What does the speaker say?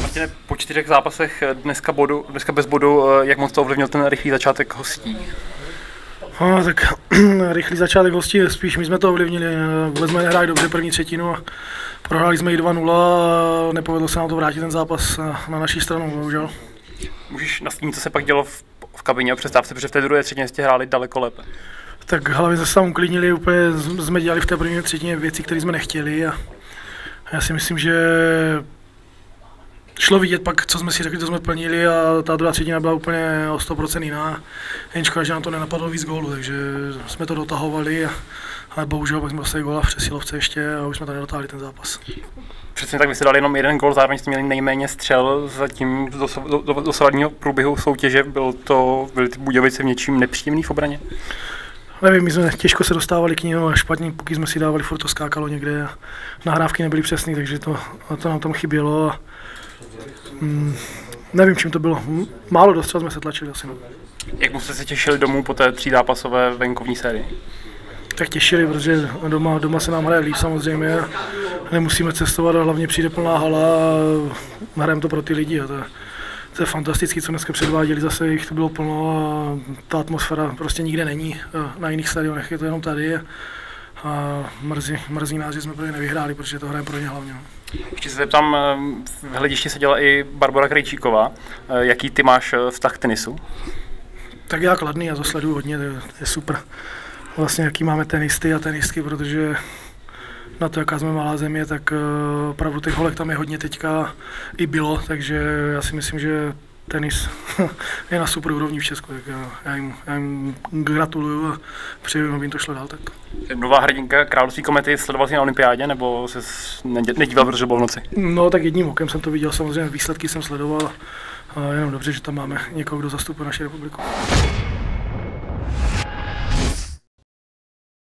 Martine, po 4 zápasech dneska bez bodu, jak moc to ovlivnil ten rychlý začátek hostí? No, tak rychlý začátek hostí, spíš my jsme to ovlivnili, vůbec jsme nehráli dobře první třetinu a prohráli jsme ji 2-0 a nepovedlo se nám to vrátit ten zápas na naší stranu, bohužel. Můžeš nastínit, co se pak dělo v kabině a přestávce, protože v té druhé třetině jste hráli daleko lépe? Tak hlavně se tam uklidnili, úplně jsme dělali v té první třetině věci, které jsme nechtěli a já si myslím, že šlo vidět pak, co jsme si řekli, to jsme plnili a ta druhá třetina byla úplně o 100% jiná. Jen škoda, že nám to nenapadlo víc gólu, takže jsme to dotahovali, ale bohužel pak jsme dostali góla v přesilovce ještě a už jsme to nedotáhli ten zápas. Přesně tak, vy jste dali jenom jeden gól, zároveň jste měli nejméně střel zatím do dosavadního průběhu soutěže. Byly ty Budějovice v něčím nepříjemný v obraně? Nevím, my jsme těžko se dostávali k ním a špatně, pokud jsme si dávali, furt to skákalo někde a nahrávky nebyly přesné, takže to nám tam chybělo. Nevím, čím to bylo. Málo dostřel jsme se tlačili asi. Jak moc jste se těšili domů po té 3zápasové venkovní sérii? Tak těšili, protože doma se nám hraje líp samozřejmě. Nemusíme cestovat a hlavně přijde plná hala a hrajeme to pro ty lidi. A to je fantastické, co dneska předváděli, zase jich to bylo plno a ta atmosféra prostě nikde není. Na jiných stadionech je to jenom tady. A mrzí nás, že jsme pro ně nevyhráli, protože to hrajeme pro ně hlavně. Ještě se zeptám, v hledišti seděla i Barbora Krejčíková. Jaký ty máš vztah k tenisu? Tak já kladný, já to sleduju hodně, to je super. Vlastně jaký máme tenisty a tenistky, protože na to, jaká jsme malá země, tak opravdu těch holek tam je hodně teďka i bylo, takže já si myslím, že tenis je na super úrovni v Česku, tak já jim gratuluju a přeju, aby jim to šlo dál. Tak. Nová hrdinka Království komety, sledoval jsi na olympiádě, nebo jsi nedíval, protože byl v noci? No tak jedním okem jsem to viděl, samozřejmě výsledky jsem sledoval a jenom dobře, že tam máme někoho, kdo zastupuje naši republiku.